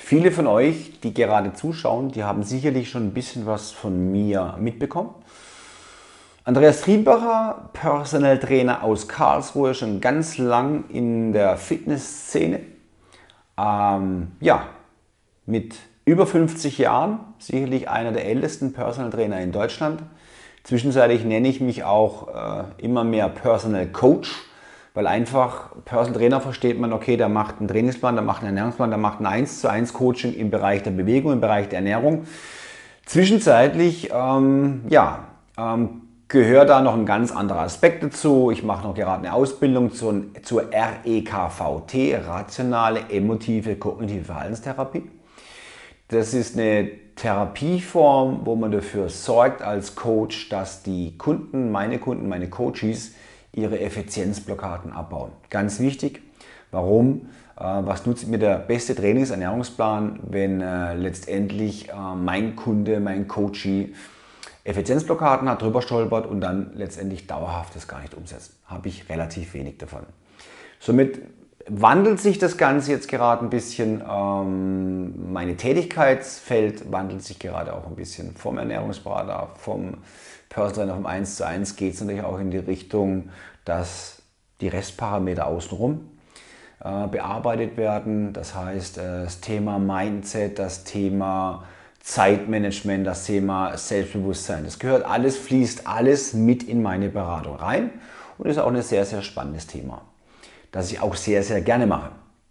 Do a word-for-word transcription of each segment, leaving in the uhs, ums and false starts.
Viele von euch, die gerade zuschauen, die haben sicherlich schon ein bisschen was von mir mitbekommen. Andreas Triembacher, Personal Trainer aus Karlsruhe, schon ganz lang in der Fitnessszene. Ähm, ja, mit über fünfzig Jahren, sicherlich einer der ältesten Personal Trainer in Deutschland. Zwischenzeitlich nenne ich mich auch äh, immer mehr Personal Coach, weil einfach Personal Trainer versteht man, okay, der macht einen Trainingsplan, der macht einen Ernährungsplan, der macht ein eins zu eins Coaching im Bereich der Bewegung, im Bereich der Ernährung. Zwischenzeitlich, ähm, ja, ähm, gehört da noch ein ganz anderer Aspekt dazu. Ich mache noch gerade eine Ausbildung zur, zur R E K V T, rationale, emotive, kognitive Verhaltenstherapie. Das ist eine Therapieform, wo man dafür sorgt als Coach, dass die Kunden, meine Kunden, meine Coaches, ihre Effizienzblockaden abbauen. Ganz wichtig. Warum? Was nutzt mir der beste Trainingsernährungsplan, wenn äh, letztendlich äh, mein Kunde, mein Coachee Effizienzblockaden hat, drüber stolpert und dann letztendlich dauerhaft das gar nicht umsetzt? Habe ich relativ wenig davon. Somit wandelt sich das Ganze jetzt gerade ein bisschen. Ähm, meine Tätigkeitsfeld wandelt sich gerade auch ein bisschen vom Ernährungsberater, vom Personal Trainer, vom eins zu eins geht es natürlich auch in die Richtung, dass die Restparameter außenrum äh, bearbeitet werden. Das heißt, äh, das Thema Mindset, das Thema Zeitmanagement, das Thema Selbstbewusstsein. Das gehört alles, fließt alles mit in meine Beratung rein und ist auch ein sehr, sehr spannendes Thema, das ich auch sehr, sehr gerne mache.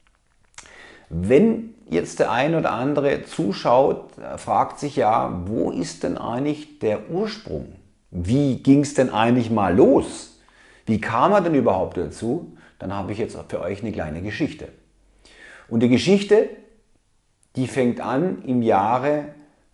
Wenn jetzt der ein oder andere zuschaut, fragt sich ja, wo ist denn eigentlich der Ursprung? Wie ging es denn eigentlich mal los? Wie kam er denn überhaupt dazu? Dann habe ich jetzt für euch eine kleine Geschichte. Und die Geschichte, die fängt an im Jahre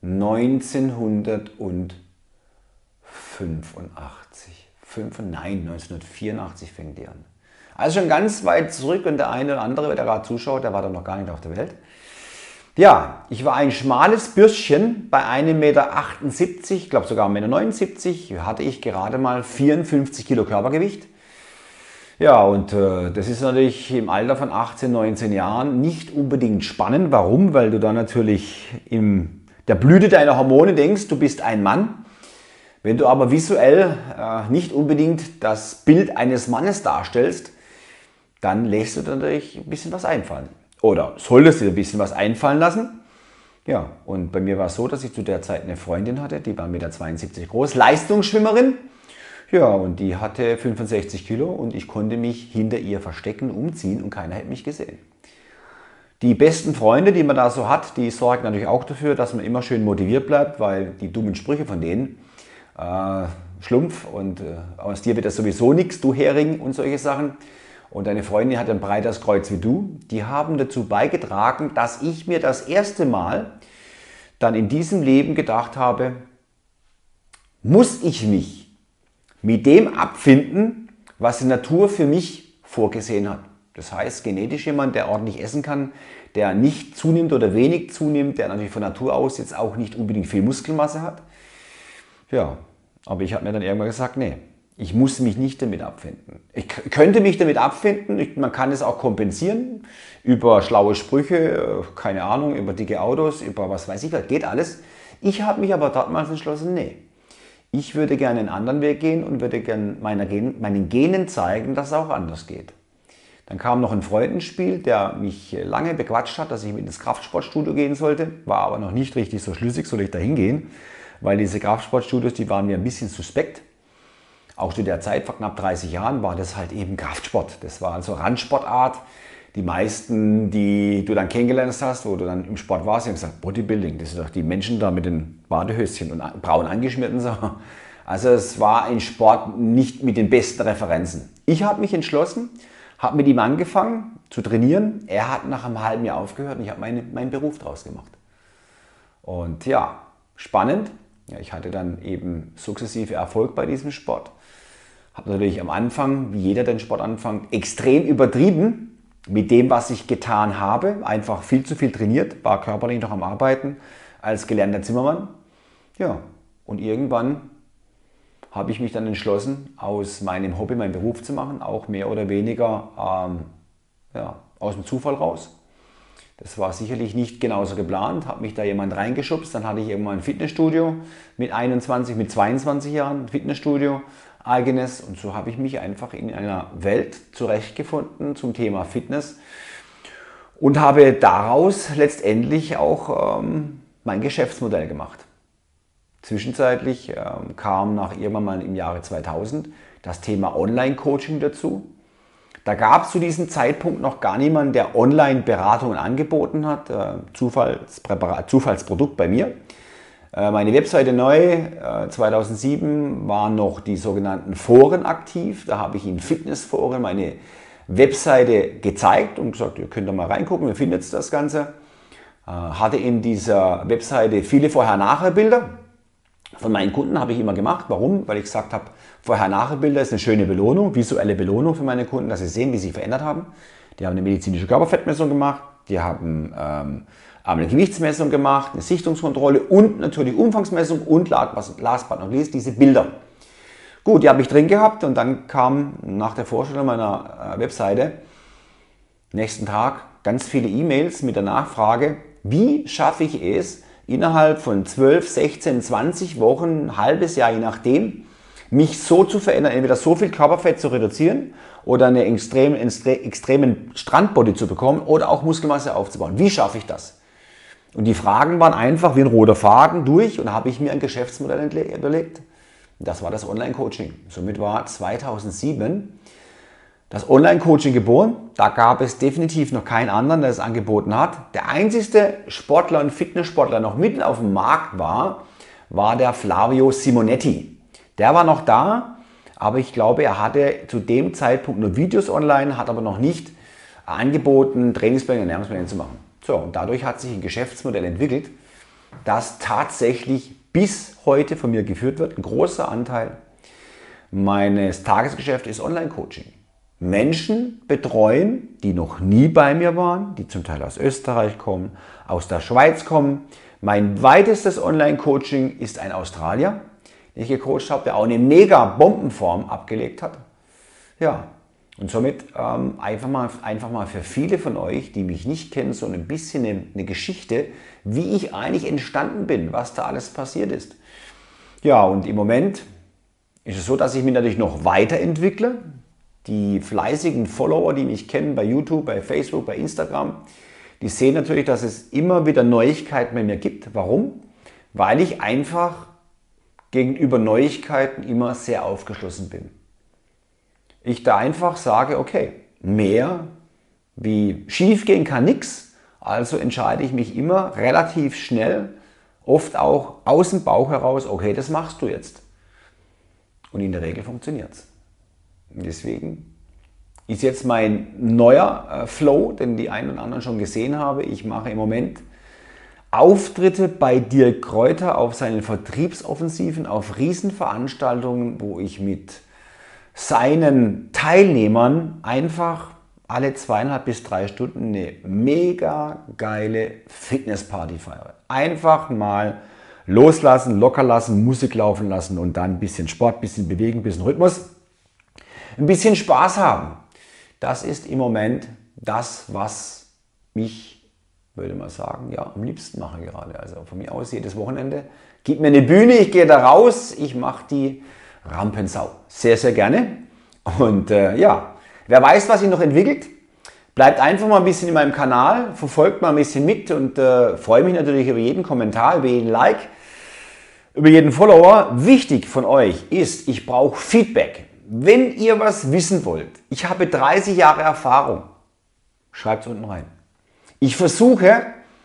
neunzehnhundertfünfundachtzig. Fünf, nein, neunzehnhundertvierundachtzig fängt die an. Also schon ganz weit zurück und der eine oder andere, der gerade zuschaut, der war dann noch gar nicht auf der Welt. Ja, ich war ein schmales Bürschchen bei einem Meter achtundsiebzig, ich glaube sogar ein Meter neunundsiebzig, hatte ich gerade mal vierundfünfzig Kilo Körpergewicht. Ja, und äh, das ist natürlich im Alter von achtzehn, neunzehn Jahren nicht unbedingt spannend. Warum? Weil du da natürlich in der Blüte deiner Hormone denkst, du bist ein Mann. Wenn du aber visuell äh, nicht unbedingt das Bild eines Mannes darstellst, dann lässt du dir natürlich ein bisschen was einfallen. Oder solltest du dir ein bisschen was einfallen lassen. Ja, und bei mir war es so, dass ich zu der Zeit eine Freundin hatte, die war ein Meter zweiundsiebzig groß, Leistungsschwimmerin. Ja, und die hatte fünfundsechzig Kilo und ich konnte mich hinter ihr verstecken, umziehen und keiner hätte mich gesehen. Die besten Freunde, die man da so hat, die sorgen natürlich auch dafür, dass man immer schön motiviert bleibt, weil die dummen Sprüche von denen, äh, Schlumpf und äh, aus dir wird das sowieso nichts, du Hering und solche Sachen. Und deine Freundin hat ein breites Kreuz wie du. Die haben dazu beigetragen, dass ich mir das erste Mal dann in diesem Leben gedacht habe, muss ich mich mit dem abfinden, was die Natur für mich vorgesehen hat. Das heißt, genetisch jemand, der ordentlich essen kann, der nicht zunimmt oder wenig zunimmt, der natürlich von Natur aus jetzt auch nicht unbedingt viel Muskelmasse hat. Ja, aber ich habe mir dann irgendwann gesagt, nee, ich muss mich nicht damit abfinden. Ich könnte mich damit abfinden, ich, man kann es auch kompensieren über schlaue Sprüche, keine Ahnung, über dicke Autos, über was weiß ich, das geht alles. Ich habe mich aber damals entschlossen, nee, ich würde gerne einen anderen Weg gehen und würde gerne meiner Gen, meinen Genen zeigen, dass es auch anders geht. Dann kam noch ein Freund ins Spiel, der mich lange bequatscht hat, dass ich mit ins Kraftsportstudio gehen sollte, war aber noch nicht richtig so schlüssig, soll ich da hingehen, weil diese Kraftsportstudios, die waren mir ein bisschen suspekt. Auch zu der Zeit, vor knapp dreißig Jahren, war das halt eben Kraftsport. Das war also Randsportart. Die meisten, die du dann kennengelernt hast, wo du dann im Sport warst, haben gesagt, Bodybuilding, das sind doch die Menschen da mit den Badehöschen und braun angeschmierten. So. Also es war ein Sport nicht mit den besten Referenzen. Ich habe mich entschlossen, habe mit ihm angefangen zu trainieren. Er hat nach einem halben Jahr aufgehört und ich habe meine, meinen Beruf draus gemacht. Und ja, spannend. Ja, ich hatte dann eben sukzessive Erfolg bei diesem Sport. Habe natürlich am Anfang, wie jeder den Sport anfängt, extrem übertrieben mit dem, was ich getan habe. Einfach viel zu viel trainiert, war körperlich noch am Arbeiten als gelernter Zimmermann. Ja, und irgendwann habe ich mich dann entschlossen, aus meinem Hobby meinen Beruf zu machen, auch mehr oder weniger ähm, ja, aus dem Zufall raus. Das war sicherlich nicht genauso geplant, hat mich da jemand reingeschubst, dann hatte ich irgendwann ein Fitnessstudio mit einundzwanzig, mit zweiundzwanzig Jahren, ein Fitnessstudio eigenes, und so habe ich mich einfach in einer Welt zurechtgefunden zum Thema Fitness und habe daraus letztendlich auch ähm, mein Geschäftsmodell gemacht. Zwischenzeitlich ähm, kam nach irgendwann mal im Jahre zweitausend das Thema Online-Coaching dazu. Da gab es zu diesem Zeitpunkt noch gar niemanden, der Online-Beratungen angeboten hat. Äh, Zufallsprodukt bei mir. Äh, meine Webseite neu, äh, zweitausendsieben, waren noch die sogenannten Foren aktiv. Da habe ich in Fitnessforen meine Webseite gezeigt und gesagt, ihr könnt da mal reingucken, wie findet ihr das Ganze. Äh, hatte in dieser Webseite viele Vorher-Nachher-Bilder. Von meinen Kunden habe ich immer gemacht. Warum? Weil ich gesagt habe, Vorher-Nachher-Bilder ist eine schöne Belohnung, visuelle Belohnung für meine Kunden, dass sie sehen, wie sie sich verändert haben. Die haben eine medizinische Körperfettmessung gemacht, die haben ähm, eine Gewichtsmessung gemacht, eine Sichtungskontrolle und natürlich Umfangsmessung und last but not least diese Bilder. Gut, die habe ich drin gehabt und dann kam nach der Vorstellung meiner äh, Webseite nächsten Tag ganz viele E-Mails mit der Nachfrage, wie schaffe ich es, innerhalb von zwölf, sechzehn, zwanzig Wochen, ein halbes Jahr, je nachdem, mich so zu verändern, entweder so viel Körperfett zu reduzieren oder einen extrem, extremen Strandbody zu bekommen oder auch Muskelmasse aufzubauen. Wie schaffe ich das? Und die Fragen waren einfach wie ein roter Faden durch und da habe ich mir ein Geschäftsmodell überlegt. Das war das Online-Coaching. Somit war zweitausendsieben das Online-Coaching geboren. Da gab es definitiv noch keinen anderen, der es angeboten hat. Der einzigste Sportler und Fitnesssportler noch mitten auf dem Markt war, war der Flavio Simonetti. Der war noch da, aber ich glaube, er hatte zu dem Zeitpunkt nur Videos online, hat aber noch nicht angeboten, Trainingspläne und Ernährungspläne zu machen. So, und dadurch hat sich ein Geschäftsmodell entwickelt, das tatsächlich bis heute von mir geführt wird. Ein großer Anteil meines Tagesgeschäfts ist Online-Coaching. Menschen betreuen, die noch nie bei mir waren, die zum Teil aus Österreich kommen, aus der Schweiz kommen. Mein weitestes Online-Coaching ist ein Australier, den ich gecoacht habe, der auch eine mega Bombenform abgelegt hat. Ja, und somit ähm, einfach, mal, einfach mal für viele von euch, die mich nicht kennen, so ein bisschen eine, eine Geschichte, wie ich eigentlich entstanden bin, was da alles passiert ist. Ja, und im Moment ist es so, dass ich mich natürlich noch weiterentwickle. Die fleißigen Follower, die mich kennen bei YouTube, bei Facebook, bei Instagram, die sehen natürlich, dass es immer wieder Neuigkeiten bei mir gibt. Warum? Weil ich einfach gegenüber Neuigkeiten immer sehr aufgeschlossen bin. Ich da einfach sage, okay, mehr wie schief gehen kann nichts, also entscheide ich mich immer relativ schnell, oft auch aus dem Bauch heraus, okay, das machst du jetzt. Und in der Regel funktioniert es. Deswegen ist jetzt mein neuer äh, Flow, den die einen und anderen schon gesehen habe. Ich mache im Moment Auftritte bei Dirk Kräuter auf seinen Vertriebsoffensiven, auf Riesenveranstaltungen, wo ich mit seinen Teilnehmern einfach alle zweieinhalb bis drei Stunden eine mega geile Fitnessparty feiere. Einfach mal loslassen, locker lassen, Musik laufen lassen und dann ein bisschen Sport, ein bisschen Bewegen, ein bisschen Rhythmus. Ein bisschen Spaß haben, das ist im Moment das, was ich, würde mal sagen, ja, am liebsten mache gerade. Also von mir aus jedes Wochenende. Gib mir eine Bühne, ich gehe da raus, ich mache die Rampensau. Sehr, sehr gerne. Und äh, ja, wer weiß, was sich noch entwickelt, bleibt einfach mal ein bisschen in meinem Kanal, verfolgt mal ein bisschen mit und äh, freue mich natürlich über jeden Kommentar, über jeden Like, über jeden Follower. Wichtig von euch ist, ich brauche Feedback. Wenn ihr was wissen wollt, ich habe dreißig Jahre Erfahrung, schreibt es unten rein. Ich versuche,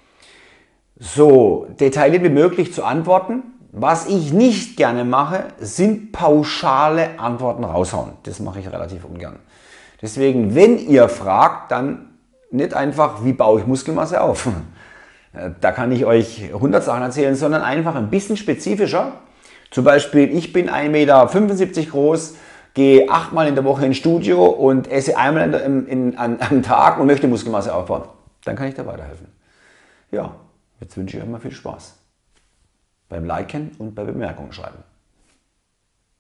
so detailliert wie möglich zu antworten. Was ich nicht gerne mache, sind pauschale Antworten raushauen. Das mache ich relativ ungern. Deswegen, wenn ihr fragt, dann nicht einfach, wie baue ich Muskelmasse auf. Da kann ich euch hundert Sachen erzählen, sondern einfach ein bisschen spezifischer. Zum Beispiel, ich bin ein Meter fünfundsiebzig groß, gehe achtmal in der Woche ins Studio und esse einmal in, in, an, am Tag und möchte Muskelmasse aufbauen. Dann kann ich da weiterhelfen. Ja, jetzt wünsche ich euch mal viel Spaß beim Liken und bei Bemerkungen schreiben.